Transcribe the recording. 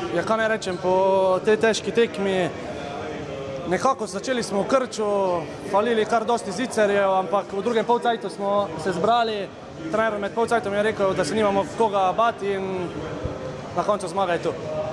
Ja, kaj naj rečem, po tej težki tekmi nekako začeli smo v krču, falili kar dosti zicerjev, ampak v drugem polcajtu smo se zbrali. Trener med polcajtom je rekel, da se nimamo koga bati in na koncu zmaga je tu.